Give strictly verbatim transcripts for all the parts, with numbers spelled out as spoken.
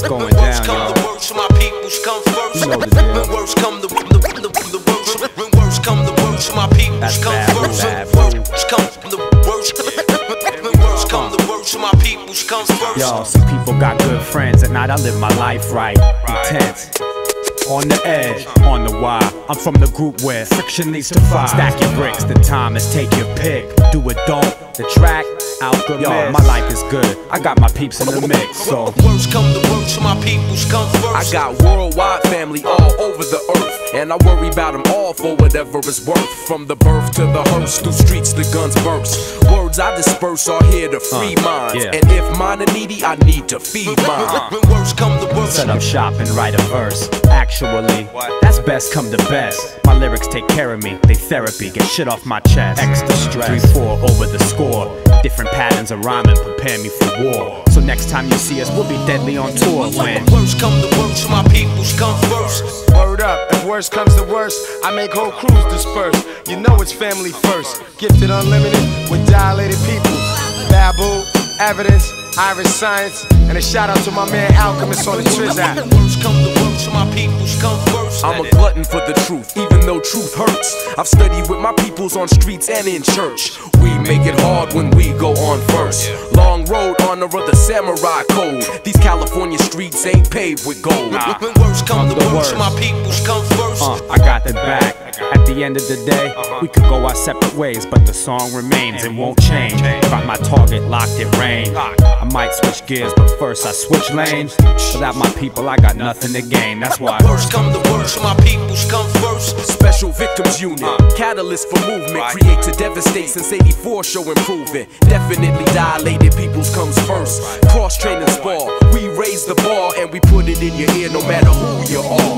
going down, come y'all. the worst, my peoples come first. You know the deal. When worst come the, the, the, the worst. When worst come the worst, my peoples That's come bad, first. bad, When worst come the worst. When worst come the worst, my peoples come first. Yo, some people got good friends. At night I live my life right. Intense. On the edge, on the wire. I'm from the group where friction leads to fire. Stack your bricks, the time is take your pick. Do it, don't. The track, alchemist. Yo, my life is good. I got my peeps in the mix, so. Worst come the worst, my peoples come first. I got worldwide family all over the earth, and I worry about them all for whatever it's worth. From the birth to the hearse, through streets the guns burst. Words I disperse are here to free uh, minds, yeah. And if mine are needy, I need to feed mine. When worst come the worst. Set up shop and write a verse. Actually, that's best come to best. My lyrics take care of me, they therapy, get shit off my chest. Extra stress, three four over the score. Different patterns of rhyming prepare me for war. So next time you see us, we'll be deadly on tour. When worst come the worst, my peoples come first. Word up, if worst comes to worst, I make whole crews disperse. You know it's family first. Gifted unlimited with dilated peoples. Babu, evidence, Irish science, and a shout out to my man Alchemist on the Triz app. Worst come the worst, my peoples come first. I'm a glutton for the truth, even though truth hurts. I've studied with my peoples on streets and in church. We make it hard when we go on first. Long road, honor of the samurai code. These California streets ain't paved with gold. Nah. When worst come the worst, my peoples come first. Uh, I got the back. At the end of the day, we could go our separate ways, but the song remains and won't change. Got my target locked in range. I might switch gears, but first I switch lanes. Without my people, I got nothing to gain. That's why worst come the worst, my peoples come first. Special Victims Unit, catalyst for movement, create to devastate. Since eighty-four, show improvement. Definitely dilated peoples comes first. Cross training spar, we raise the bar and we put it in your ear, no matter who you are.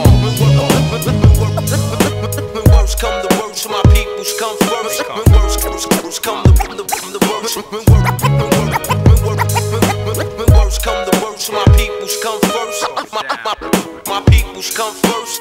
When worst come the worst, my peoples come first. When worst come the the worst. When worst come the worst, my peoples come first. My, my, my peoples come first.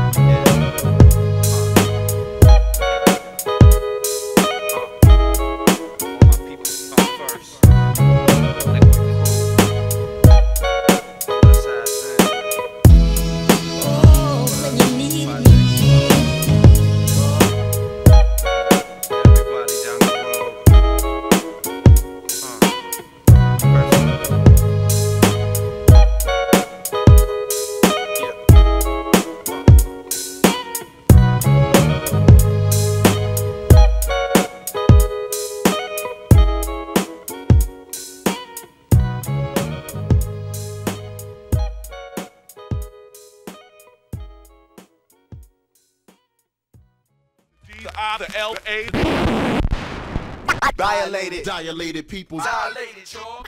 The I, the L, the A. Dilated, dilated peoples. Dilated, y'all.